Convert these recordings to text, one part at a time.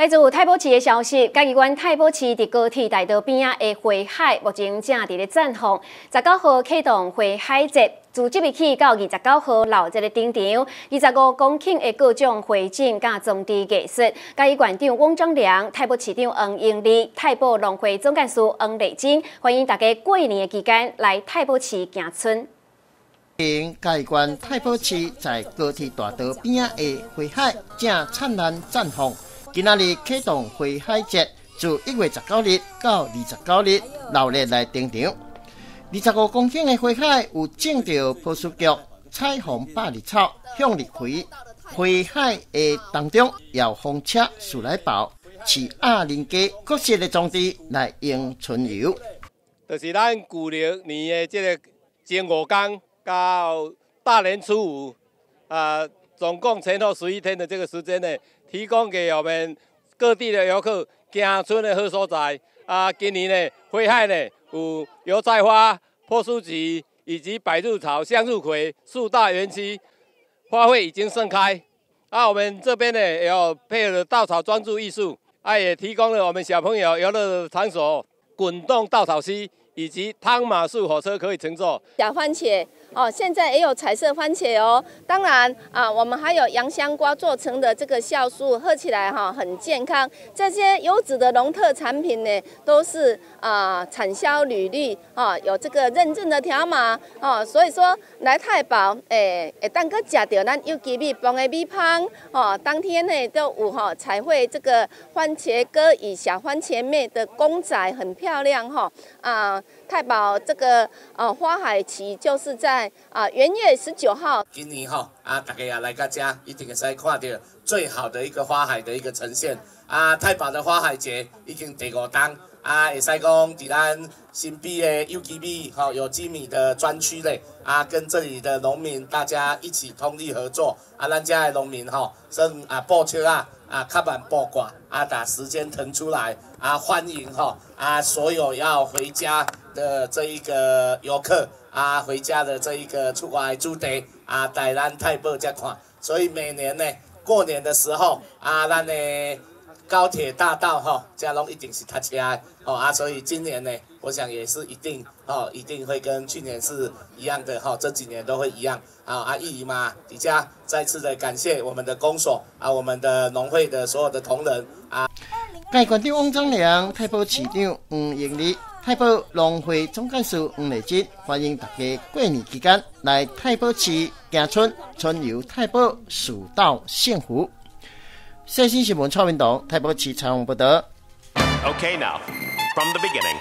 来自太保市的消息，嘉义县太保市伫高铁大道边仔的花海，目前正伫咧绽放。19号启动花海节，自即日起到29号留这个顶场，25公顷的各种花景甲装置艺术。嘉义县长汪章良、太保市长黄英利、太保农会总干事黄丽珍，欢迎大家过年的期间来太保市行春。 嘉义县太保市在高铁大道边仔的花海正灿烂绽放。今仔日启动花海节，自1月19日到29日热烈来登场。25公顷的花海有种着朴树菊、彩虹百日草、向日葵。花海的当中要风车、树来宝、饲鸭人家各式的装置来迎春游。 就是咱旧历年的这个正5天到大年初5，总共前后11天的这个时间呢，提供给我们各地的游客行春的好所在。今年呢，花海呢有油菜花、朴树菊以及百日草、向日葵4大园区，花卉已经盛开。我们这边呢也有配合稻草装置艺术，也提供了我们小朋友游乐场所、滚动稻草溪以及汤马术火车可以乘坐。 假番茄现在也有彩色番茄哦。当然我们还有洋香瓜做成的这个酵素，喝起来很健康。这些优质的农特产品呢，都是产销履历有这个认证的条码所以说来太保会当个吃到咱有机米饭的米香当天呢都有彩绘这个番茄哥与小番茄妹的公仔，很漂亮太保这个花海期就是在元月19号。 今年大家也来到这，一定会使看到最好的一个花海的一个呈现。太保的花海节已经第5天，会使讲在咱新北的有机米有机米的专区嘞，跟这里的农民大家一起通力合作，咱家的农民算布车较慢布挂，把时间腾出来欢迎所有要回家的这一个游客回家的这一个出外主地带咱太保这看。所以每年呢过年的时候咱的高铁大道这拢一定是塞车的所以今年呢，我想也是一定会跟去年是一样的这几年都会一样意义嘛。底下再次的感谢我们的公所我们的农会的所有的同仁嘉义县长汪章良、太保市长黄英利、太保农会总干事黄丽珍，欢迎大家过年期间来太保市行春，春游太保，蜀道幸福。最新新闻蔡文堂，太保市采访报道。 Okay, now from the beginning.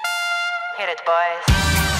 Hit it, boys.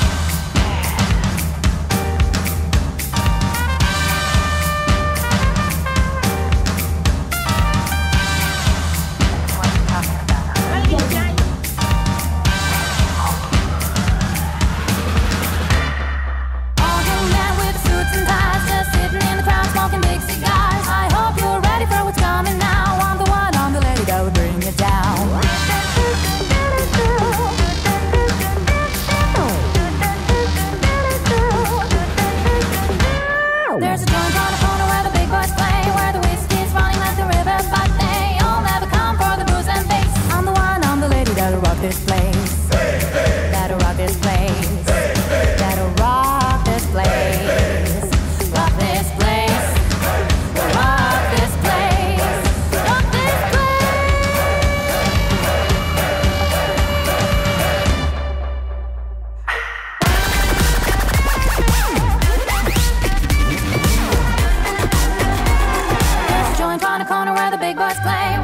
This place, that'll rock this place, that'll rock this place, rock this place, rock this place, rock this place. There's a joint on the corner where the big boys play.